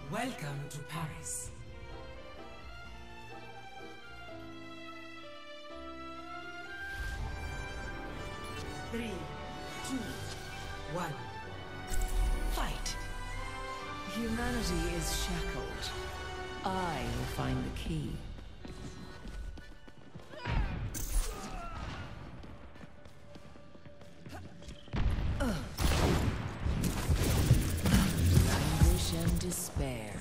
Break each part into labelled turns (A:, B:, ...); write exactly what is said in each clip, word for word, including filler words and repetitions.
A: Welcome to Paris. Three, two, one. Fight!
B: Humanity is shackled. I will find the key. Anguish and despair.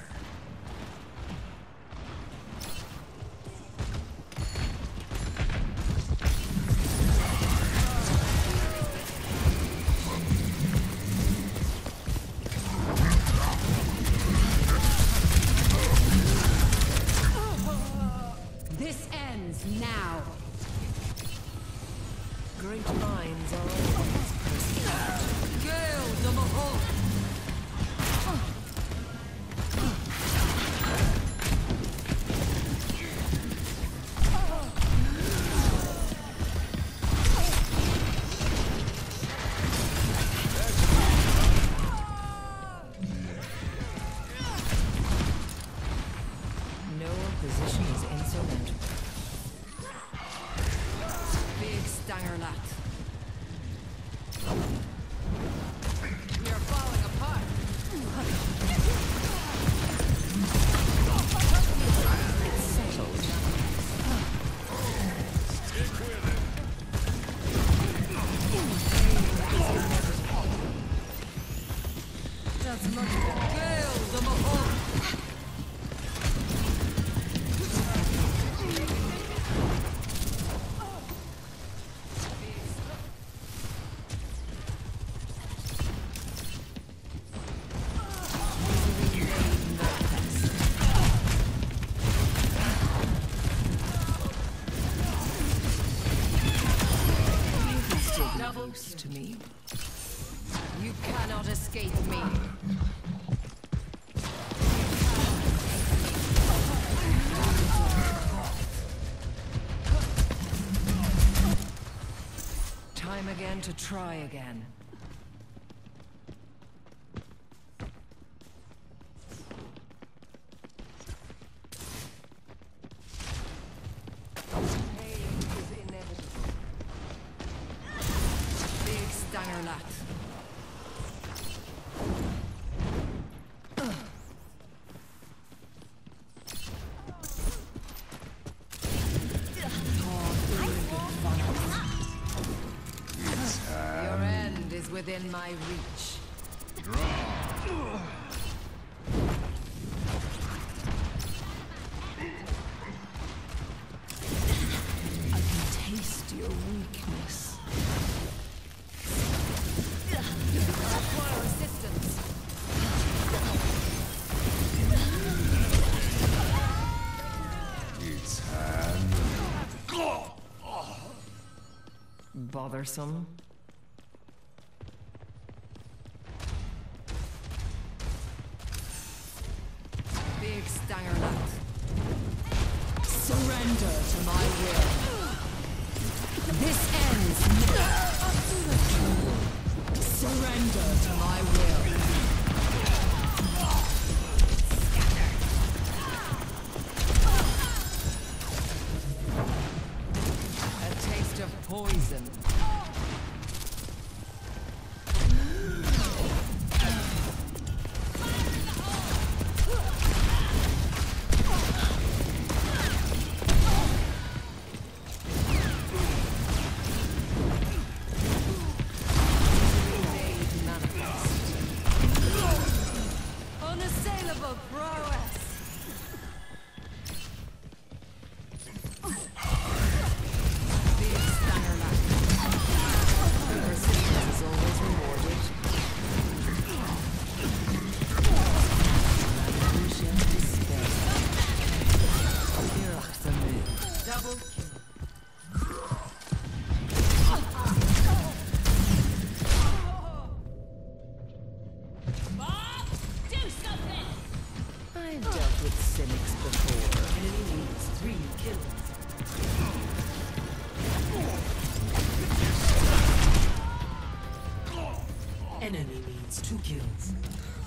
C: This ends now.
B: Great minds are always persecuted.
C: Gale de Mahal.
B: No opposition is insurmountable.
C: Big Stangerlat. You're falling apart.
B: It's settled.
D: Stick with it.
C: That's much better. Gale de Mahal.
B: Close to me.
C: You cannot escape me.
B: Time again to try again. Pain is inevitable.
C: Big Stangerlat. Your end is within my reach.
B: I can taste your weakness.
C: Require assistance.
D: It's hand.
B: Bothersome.
C: Big Stangerlat.
B: Surrender to my will.
C: This ends now.
B: Surrender to my will.
C: A taste of poison. Unassailable prowess. Big Stangerlat.
B: Persistence is always rewarded. Anguish and despair. Irachtamu.
C: Double kill.
B: I've dealt with cynics before.
A: Enemy needs three kills. Enemy needs two kills.